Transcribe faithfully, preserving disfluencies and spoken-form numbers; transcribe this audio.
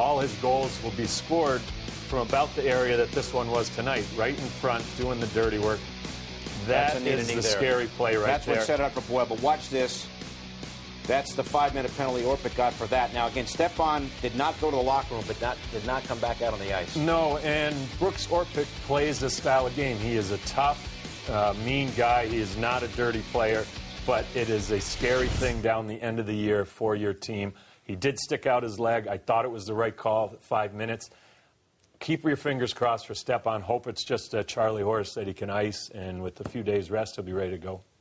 all his goals will be scored from about the area that this one was tonight, right in front, doing the dirty work. That is the scary play right there. That's what set it up for Boyle. But watch this. That's the five-minute penalty Orpik got for that. Now, again, Stepan did not go to the locker room, but not, did not come back out on the ice. No, and Brooks Orpik plays this style of game. He is a tough, uh, mean guy. He is not a dirty player, but it is a scary thing down the end of the year for your team. He did stick out his leg. I thought it was the right call, five minutes. Keep your fingers crossed for Stepan. Hope it's just a Charlie horse that he can ice, and with a few days rest, he'll be ready to go.